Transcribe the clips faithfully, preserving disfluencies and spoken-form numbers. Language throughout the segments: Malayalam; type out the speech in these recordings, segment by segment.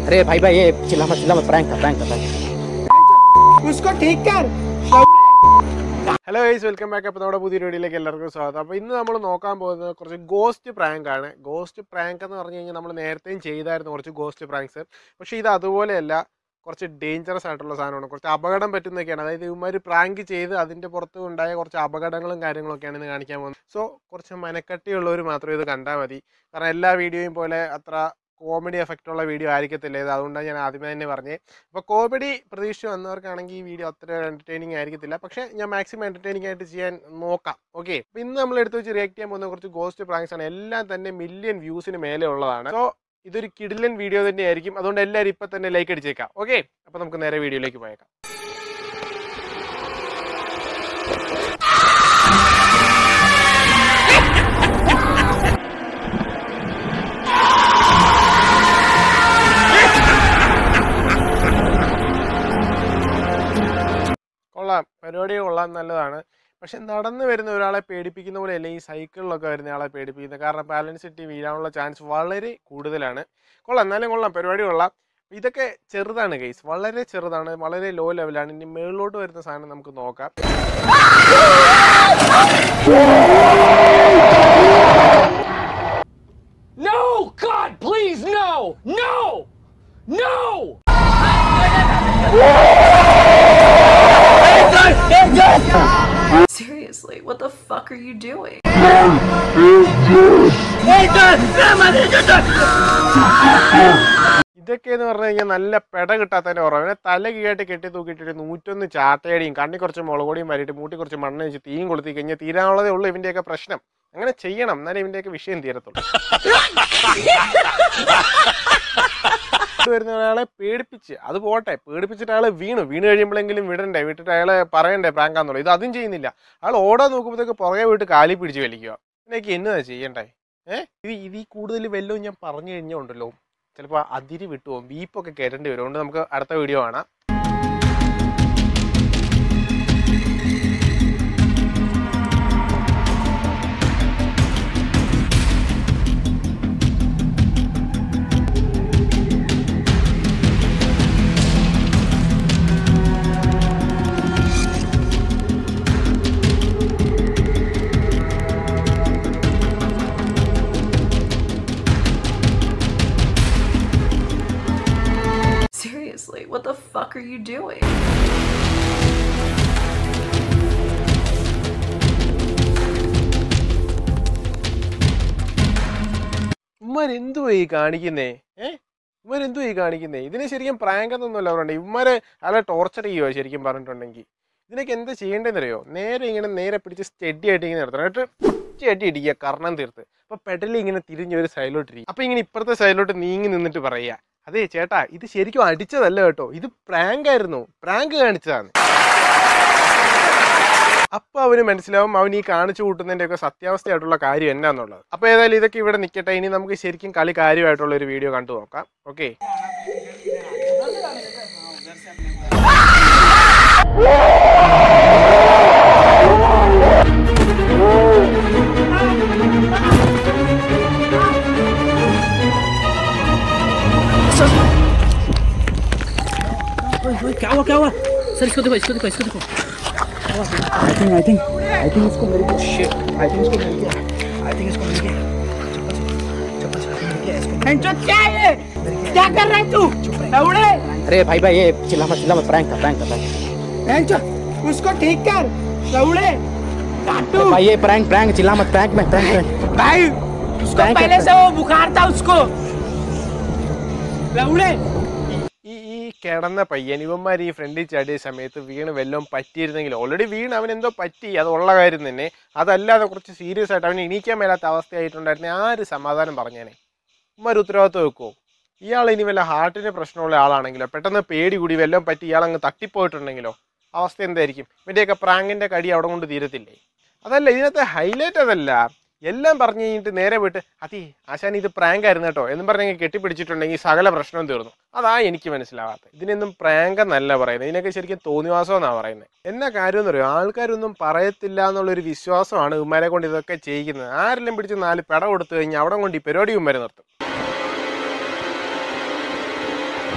अरे भाई भाई ये चिल्ला मत चिल्ला मत प्रैंक था प्रैंक था उसको ठीक कर. Hello guys, welcome back. അപ്പോൾ നമ്മുടെ പുതിയ വീഡിയോയിലേക്ക് എല്ലാവർക്കും സ്വാഗതം. അപ്പോൾ ഇന്ന് നമ്മൾ നോക്കാൻ പോകുന്നത് കുറച്ച് ഗോസ്റ്റ് പ്രാങ്ക് ആണ്. ഗോസ്റ്റ് പ്രാങ്ക് എന്ന് പറഞ്ഞു കഴിഞ്ഞാൽ നമ്മൾ നേരത്തെയും ചെയ്തായിരുന്നു കുറച്ച് ഗോസ്റ്റ് പ്രാങ്ക്സ്. പക്ഷേ ഇത് അതുപോലെയല്ല, കുറച്ച് ഡേഞ്ചറസ് ആയിട്ടുള്ള സാധനമാണ്, കുറച്ച് അപകടം പറ്റുന്നതൊക്കെയാണ്. അതായത് ഇവന്മാർ പ്രാങ്ക് ചെയ്ത് അതിൻ്റെ പുറത്ത് ഉണ്ടായ കുറച്ച് അപകടങ്ങളും കാര്യങ്ങളൊക്കെയാണ് ഇന്ന് കാണിക്കാൻ പോകുന്നത്. സോ കുറച്ച് മനക്കട്ടിയുള്ളവർ മാത്രമേ ഇത് കണ്ടാൽ മതി. കാരണം എല്ലാ വീഡിയോയും പോലെ അത്ര കോമഡി എഫക്റ്റ് ഉള്ള വീഡിയോ ആയിരിക്കത്തില്ല ഇത്. അതുകൊണ്ടാണ് ഞാൻ ആദ്യമേ തന്നെ പറഞ്ഞത്. അപ്പോൾ കോമഡി പ്രതീക്ഷിച്ച് വന്നവർക്കാണെങ്കിൽ ഈ വീഡിയോ അത്ര എൻ്റർടൈനിങ് ആയിരിക്കത്തില്ല, പക്ഷേ ഞാൻ മാക്സിമം എൻ്റർടൈനിങ് ആയിട്ട് ചെയ്യാൻ നോക്കാം. ഓക്കെ, അപ്പോൾ ഇന്ന് നമ്മൾ എടുത്ത് വെച്ച് റിയാക്ട് ചെയ്യാൻ പോകുന്ന കുറച്ച് ഗോസ്റ്റ് പ്രാങ്ക്സ് ആണ്. എല്ലാം തന്നെ മില്യൺ വ്യൂസിന് മേലെ ഉള്ളതാണ്. സോ ഇതൊരു കിടിലൻ വീഡിയോ തന്നെ ആയിരിക്കും. അതുകൊണ്ട് എല്ലാവരും ഇപ്പം തന്നെ ലൈക്ക് അടിച്ചേക്കാം. ഓക്കെ, അപ്പോൾ നമുക്ക് നേരെ വീഡിയോയിലേക്ക് പോയേക്കാം. കൊള്ളാം, പരിപാടി കൊള്ളാൻ നല്ലതാണ്. പക്ഷെ നടന്നു വരുന്ന ഒരാളെ പേടിപ്പിക്കുന്ന പോലെ അല്ല ഈ സൈക്കിളിലൊക്കെ വരുന്ന ആളെ പേടിപ്പിക്കുന്നത്. കാരണം ബാലൻസ് ഇട്ടി വീഴാനുള്ള ചാൻസ് വളരെ കൂടുതലാണ്. കൊള്ളാം, എന്നാലും കൊള്ളാം, പരിപാടി കൊള്ളാം. ഇതൊക്കെ ചെറുതാണ് ഗൈസ്, വളരെ ചെറുതാണ്, വളരെ ലോ ലെവലാണ്. ഇനി മേളിലോട്ട് വരുന്ന സാധനം നമുക്ക് നോക്കാം. No, God, please, no, no, no. Seriously, what the fuck are you doing? ഇതൊക്കെ എന്ന് പറഞ്ഞു കഴിഞ്ഞാൽ നല്ല പെട കിട്ടാത്തതിൻ്റെ കുറവ്. അവനെ തല കീഴായിട്ട് കെട്ടി തൂക്കിയിട്ടിട്ട് നൂറ്റൊന്ന് ചാട്ടയടിയും കണ്ണി കുറച്ച് മുളകൊടിയും വരിയിട്ട് മൂട്ടി കുറച്ച് മണ്ണ് വെച്ച് തീയും കൊളുത്തി കഴിഞ്ഞാൽ തീരാനുള്ളതേ ഉള്ളൂ ഇവൻ്റെയൊക്കെ പ്രശ്നം. അങ്ങനെ ചെയ്യണം, എന്നാലും ഇവൻ്റെയൊക്കെ വിഷയം തീരത്തുള്ളൂ. വരുന്ന ഒരാളെ പേടിപ്പിച്ച് അത് പോട്ടെ, പേടിപ്പിച്ചിട്ട് അയാൾ വീണു വീണ് കഴിയുമ്പോഴെങ്കിലും വിടണ്ടേ, വിട്ടിട്ട് അയാളെ പറയണ്ടേ പ്രാങ്കാന്നുള്ളൂ. ഇത് അതും ചെയ്യുന്നില്ല. അയാൾ ഓടാൻ നോക്കുമ്പോഴത്തേക്ക് പുറകെ പോയിട്ട് കാലി പിടിച്ച് വലിക്കുക. ഇതിനൊക്കെ എന്നതാ ചെയ്യണ്ടേ? ഏഹ് ഇത് ഇതിൽ കൂടുതൽ വല്ലതും ഞാൻ പറഞ്ഞു കഴിഞ്ഞാൽ ഉണ്ടല്ലോ ചിലപ്പോൾ അതിരി വിട്ടുപോകും, ബീപ്പൊക്കെ കയറേണ്ടി വരും. അതുകൊണ്ട് നമുക്ക് അടുത്ത വീഡിയോ കാണാം. Seriously, what the fuck are you doing? ഇവന്മാരെന്തുവാ ഈ കാണിക്കുന്നേ? ഏഹ് ഇവന്മാരെന്തുവാ ഈ കാണിക്കുന്നേ? ഇതിനെ ശരിക്കും പ്രാങ്ക് എന്നൊന്നുമല്ല പറഞ്ഞത്. ഇവന്മാരെ അയാളെ ടോർച്ചർ ചെയ്യുമോ ശരിക്കും പറഞ്ഞിട്ടുണ്ടെങ്കിൽ? ഇതിനൊക്കെ എന്താ ചെയ്യേണ്ടതെന്നറിയോ? നേരെ ഇങ്ങനെ നേരെ പിടിച്ച് സ്റ്റഡി ആയിട്ട് ഇങ്ങനെ നിർത്തണം, എന്നിട്ട് ഒറ്റയായിട്ട് ഇടിക്കുക കർണം തീർത്ത്. അപ്പൊ പെടലി ഇങ്ങനെ തിരിഞ്ഞ് ഒരു സൈഡിലോട്ടിരിക്കും. അപ്പൊ ഇങ്ങനെ ഇപ്പുറത്തെ സൈഡിലോട്ട് നീങ്ങി നിന്നിട്ട് പറയുക, അതെ ചേട്ടാ ഇത് ശരിക്കും അടിച്ചതല്ല കേട്ടോ, ഇത് പ്രാങ്ക് ആയിരുന്നു, പ്രാങ്ക് കാണിച്ചതാണ്. അപ്പൊ അവന് മനസ്സിലാവും അവൻ ഈ കാണിച്ചു കൂട്ടുന്നതിന്റെ ഒക്കെ സത്യാവസ്ഥയായിട്ടുള്ള കാര്യം എന്നാന്നുള്ളത്. അപ്പൊ ഏതായാലും ഇതൊക്കെ ഇവിടെ നിൽക്കട്ടെ. ഇനി നമുക്ക് ശരിക്കും കളി കാര്യമായിട്ടുള്ള ഒരു വീഡിയോ കണ്ടു നോക്കാം. ഓക്കെ, क्या हुआ क्या हुआ सर? इसको देखो इसको देखो इसको देखो. I think I think I think इसको मिल गया. शिट, आई थिंक इसको मिल गया. आई थिंक इसको मिल गया. चप्पल से मिल गया इसको. एंचो क्या है? क्या कर रहा है तू? लौड़े. अरे भाई भाई ये चिल्ला मत चिल्ला मत प्रैंक था प्रैंक था एंचो उसको ठीक कर. लौड़े काटू भाई ये प्रैंक प्रैंक चिल्ला मत प्रैंक में प्रैंक भाई. उसको पहले से वो बुखार था उसको. लौड़े ഈ ഈ കിടന്ന പയ്യൻ ഇവന്മാർ ഈ ഫ്രണ്ടിൽ ചാടിയ സമയത്ത് വീണ് വല്ലതും പറ്റിയിരുന്നെങ്കിൽ, ഓൾറെഡി വീണ് അവൻ എന്തോ പറ്റി, അത് ഉള്ള കാര്യം തന്നെ. അതല്ലാതെ കുറച്ച് സീരിയസ് ആയിട്ട് അവന് എണീക്കാൻ മേലാത്ത അവസ്ഥയായിട്ടുണ്ടായിരുന്നെ ആര് സമാധാനം പറഞ്ഞേനെ? ഇവന്മാർ ഉത്തരവാദിത്വം വെക്കുമോ? ഇയാൾ ഇനി വല്ല ഹാർട്ടിന് പ്രശ്നമുള്ള ആളാണെങ്കിലോ, പെട്ടെന്ന് പേടി കൂടി വല്ലതും പറ്റി ഇയാൾ അങ്ങ് തട്ടിപ്പോയിട്ടുണ്ടെങ്കിലോ അവസ്ഥ എന്തായിരിക്കും? ഇവൻ്റെയൊക്കെ പ്രാങ്കിൻ്റെ കടി അവിടെ കൊണ്ട് തീരത്തില്ലേ? അതല്ല, ഇതിനകത്തെ ഹൈലൈറ്റ് അതല്ല. എല്ലാം പറഞ്ഞു കഴിഞ്ഞിട്ട് നേരെ പോയിട്ട് അതി ആശാൻ ഇത് പ്രാങ്ക് ആയിരുന്നു കേട്ടോ എന്നും പറഞ്ഞെങ്കിൽ കെട്ടിപ്പിടിച്ചിട്ടുണ്ടെങ്കിൽ സകല പ്രശ്നവും തീർന്നു. അതാ എനിക്ക് മനസ്സിലാവാത്തത്. ഇതിനൊന്നും പ്രാങ്ക് എന്നല്ല പറയുന്നത്, ഇതിനൊക്കെ ശരിക്കും തോന്നിവാസം എന്നാണ് പറയുന്നത്. എന്നാ കാര്യം എന്ന് പറയുമോ, ആൾക്കാരൊന്നും പറയത്തില്ല എന്നുള്ളൊരു വിശ്വാസമാണ് ഇവന്മാരെ കൊണ്ട് ഇതൊക്കെ ചെയ്യിക്കുന്നത്. ആരെല്ലാം പിടിച്ച് നാല് പെട കൊടുത്തു കഴിഞ്ഞാൽ അവിടെ കൊണ്ട് ഈ പരിപാടി ഇവന്മാരെ നിർത്തും.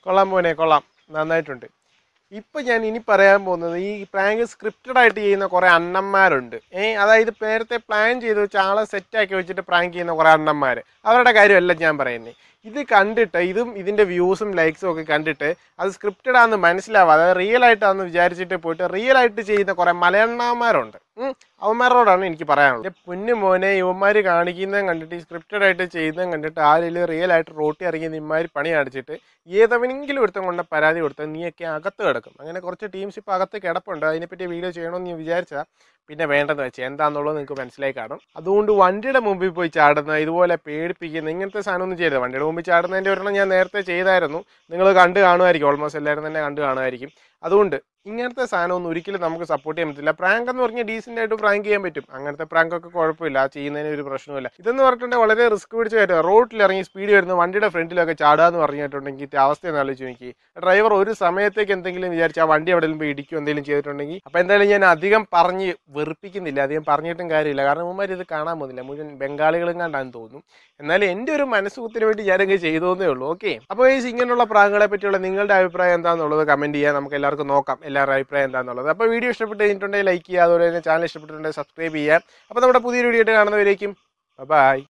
കൊള്ളാൻ പോനെ കൊള്ളാം, നന്നായിട്ടുണ്ട്. ഇപ്പം ഞാൻ ഇനി പറയാൻ പോകുന്നത് ഈ പ്രാങ്ക് സ്ക്രിപ്റ്റഡ് ആയിട്ട് ചെയ്യുന്ന കുറേ അണ്ണന്മാരുണ്ട്. ഏഹ് അതായത് നേരത്തെ പ്ലാൻ ചെയ്ത് വെച്ച് ആളെ സെറ്റാക്കി വെച്ചിട്ട് പ്രാങ്ക് ചെയ്യുന്ന കുറേ അണ്ണന്മാർ, അവരുടെ കാര്യമല്ല ഞാൻ പറയുന്നത്. ഇത് കണ്ടിട്ട് ഇതും ഇതിൻ്റെ വ്യൂസും ലൈക്സും ഒക്കെ കണ്ടിട്ട് അത് സ്ക്രിപ്റ്റഡ് ആണെന്ന് മനസ്സിലാവാതെ അതായത് റിയൽ ആയിട്ടാണെന്ന് വിചാരിച്ചിട്ട് പോയിട്ട് റിയൽ ആയിട്ട് ചെയ്യുന്ന കുറേ മലയണ്ണന്മാരുണ്ട്. അവന്മാരോടാണ് എനിക്ക് പറയാനുള്ളത്. പൊന്നു മോനെ, ഇവന്മാർ കാണിക്കുന്നതും കണ്ടിട്ട് ഈ സ്ക്രിപ്റ്റഡ് ആയിട്ട് ചെയ്യുന്നതും കണ്ടിട്ട് ആരെങ്കിലും റിയൽ ആയിട്ട് റോട്ടി ഇറങ്ങി ഇമാര് പണി അടിച്ചിട്ട് ഏതെങ്കിലും ഒരുത്തം കൊണ്ട് പരാതി കൊടുത്താൽ നീയൊക്കെ അകത്ത് കിടക്കും. അങ്ങനെ കുറച്ച് ടീംസ് ഇപ്പോൾ അകത്ത് കിടപ്പുണ്ട്. അതിനെപ്പറ്റി വീഡിയോ ചെയ്യണമെന്ന് നീ വിചാരിച്ചാൽ പിന്നെ വേണ്ടെന്ന് വെച്ചാൽ എന്താണെന്നുള്ളത് നിങ്ങൾക്ക് മനസ്സിലായി കാണും. അതുകൊണ്ട് വണ്ടിയുടെ മുമ്പിൽ പോയി ചാടുന്ന, ഇതുപോലെ പേടിപ്പിക്കുന്ന ഇങ്ങനത്തെ സാധനമൊന്നും ചെയ്തത്. വണ്ടിയുടെ മുമ്പിൽ ചാടുന്നതിൻ്റെ ഒരെണ്ണം ഞാൻ നേരത്തെ ചെയ്തായിരുന്നു, നിങ്ങൾ കണ്ട് കാണുമായിരിക്കും, ഓൾമോസ്റ്റ് എല്ലാവരും തന്നെ കണ്ട് കാണുമായിരിക്കും. അതുകൊണ്ട് ഇങ്ങനത്തെ സാധനമൊന്നും ഒരിക്കലും നമുക്ക് സപ്പോർട്ട് ചെയ്യാൻ പറ്റില്ല. പ്രാങ്ക് എന്ന് പറഞ്ഞാൽ ഡീസൻ്റ് ആയിട്ട് പ്രാങ്ക് ചെയ്യാൻ പറ്റും. അങ്ങനത്തെ പ്രാങ്കൊക്കെ കുഴപ്പമില്ല, ചെയ്യുന്നതിന് ഒരു പ്രശ്നമില്ല. ഇതെന്ന് പറഞ്ഞിട്ടുണ്ടെങ്കിൽ വളരെ റിസ്ക് പിടിച്ച് കാര്യം. റോഡിൽ ഇറങ്ങി സ്പീഡ് വരുന്ന വണ്ടിയുടെ ഫ്രണ്ടിലൊക്കെ ചാടുക എന്ന് പറഞ്ഞിട്ടുണ്ടെങ്കിൽ ഇത് അവസ്ഥയെന്ന് ആലോചിച്ച് നോക്കി. ഡ്രൈവർ ഒരു സമയത്തേക്ക് എന്തെങ്കിലും വിചാരിച്ച് ആ വണ്ടി എവിടെയെങ്കിലും പോയി ഇടിക്കുകയോ എന്തെങ്കിലും ചെയ്തിട്ടുണ്ടെങ്കിൽ അപ്പോൾ എന്തായാലും ഞാൻ അധികം പറഞ്ഞ് വെറുപ്പിക്കുന്നില്ല, അധികം പറഞ്ഞിട്ടും കാര്യമില്ല. കാരണം ഉമ്മാർ ഇത് കാണാൻ പോകുന്നില്ല, മുഴുവൻ ബംഗാളികളും കണ്ടാന്ന് തോന്നുന്നു. എന്നാലും എൻ്റെ ഒരു മനസ്സുഖത്തിന് വേണ്ടി ഞാനങ്ങ് ചെയ്തോന്നേ ഉള്ളൂ. ഓക്കെ, അപ്പോൾ ഈ ഇങ്ങനെയുള്ള പ്രാങ്കുകളെ പറ്റിയുള്ള നിങ്ങളുടെ അഭിപ്രായം എന്താണെന്നുള്ളത് കമൻറ്റ് ചെയ്യാൻ നമുക്ക് എല്ലാവർക്കും നോക്കാം, എല്ലാവരുടെ അഭിപ്രായം എന്താണെന്നുള്ളത്. അപ്പോൾ വീഡിയോ ഇഷ്ടപ്പെട്ട് കഴിഞ്ഞിട്ടുണ്ടെങ്കിൽ ലൈക്ക് ചെയ്യുക, അതുപോലെ തന്നെ ചാനൽ ഇഷ്ടപ്പെട്ടിട്ടുണ്ടെങ്കിൽ സബ്സ്ക്രൈബ് ചെയ്യാം. അപ്പോൾ നമ്മുടെ പുതിയൊരു വീഡിയോ ആയിട്ട് കാണുന്നവരേക്കും ബൈ.